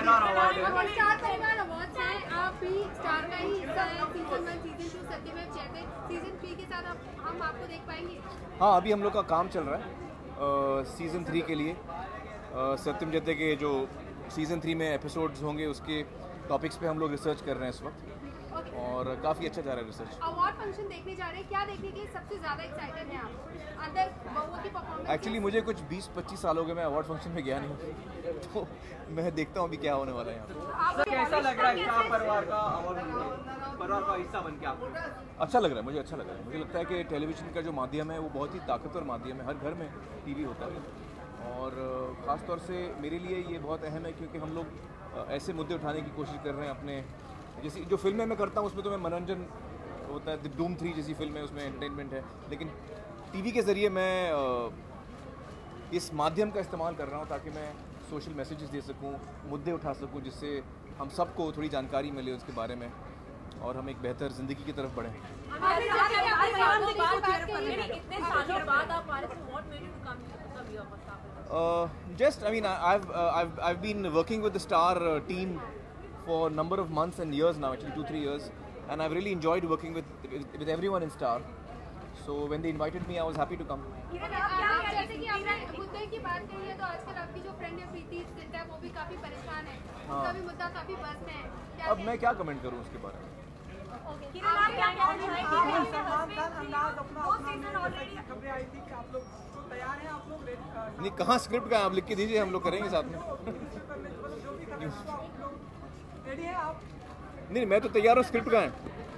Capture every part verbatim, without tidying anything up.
Star award है। Star Parivaar awards हैं, आप भी स्टार का ही हिस्सा है। सीजन वन सीजन टू सत्यमेव जयते, सीजन थ्री के साथ आप हम आपको देख पाएंगे? हाँ, अभी हम लोग का काम चल रहा है सीज़न थ्री के लिए। uh, सत्यम जयते के जो सीज़न थ्री में एपिसोड्स होंगे उसके टॉपिक्स पे हम लोग रिसर्च कर रहे हैं इस वक्त। okay. और काफ़ी अच्छा जा रहा है रिसर्च। अवार्ड फंक्शन देखने जा रहे हैं, क्या देखने के लिए सबसे ज़्यादा एक्साइटेड हैं आप? अंदर बहुओं की परफॉर्मेंस? एक्चुअली मुझे कुछ बीस पच्चीस साल हो गए मैं अवार्ड फंक्शन में गया नहीं, तो मैं देखता हूँ अभी क्या होने वाला है यहाँ पे। कैसा लग रहा है स्टार परिवार का अवार्ड परिवार का हिस्सा बन के आपको? अच्छा लग रहा है, मुझे अच्छा लग रहा है। मुझे लगता है कि टेलीविज़न का जो माध्यम है वो बहुत ही ताकतवर माध्यम है। हर घर में टीवी होता है और ख़ास तौर से मेरे लिए ये बहुत अहम है क्योंकि हम लोग ऐसे मुद्दे उठाने की कोशिश कर रहे हैं अपने, जैसे जो फिल्में मैं करता हूँ उसमें तो मैं मनोरंजन होता है, धूम थ्री जैसी फिल्म है उसमें एंटरटेनमेंट है, लेकिन टीवी के ज़रिए मैं इस माध्यम का इस्तेमाल कर रहा हूँ ताकि मैं सोशल मैसेजेस दे सकूँ, मुद्दे उठा सकूँ, जिससे हम सबको थोड़ी जानकारी मिले उसके बारे में और हम एक बेहतर ज़िंदगी की तरफ बढ़ें। Just, I mean, I've uh, I've I've been working with the Star uh, team for a number of months and years now, actually two three years, and I've really enjoyed working with with, with everyone in Star. So when they invited me, I was happy to come. जैसे कि आपने मुद्दे की बात कही है, तो आजकल आपकी जो फ्रेंड है प्रीति जिंटा वो भी काफी परेशान है, उसका भी मुद्दा काफी बस में है। अब मैं क्या कमेंट करूं उसके बारे में? नहीं, कहाँ स्क्रिप्ट का आप लिख के दीजिए, हम लोग करेंगे साथ में। नहीं, मैं तो तैयार हूँ, स्क्रिप्ट का है।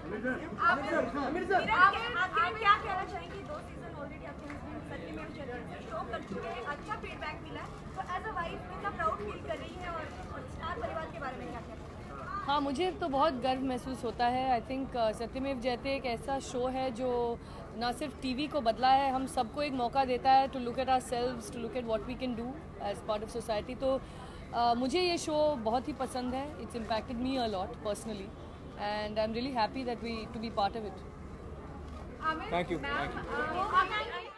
अच्छा फीडबैक मिला, तो एज अ वाइफ कितना प्राउड फील कर रही है और स्टार परिवार के बारे में क्या कहते हैं? हाँ, मुझे तो बहुत गर्व महसूस होता है। आई थिंक सत्यमेव जयते एक ऐसा शो है जो ना सिर्फ टीवी को बदला है, हम सबको एक मौका देता है to look at ourselves, to look at what we can do as part of society. तो uh, मुझे ये शो बहुत ही पसंद है। It's impacted me a lot personally and I am really happy that we to be part of it. Thank you, thank you.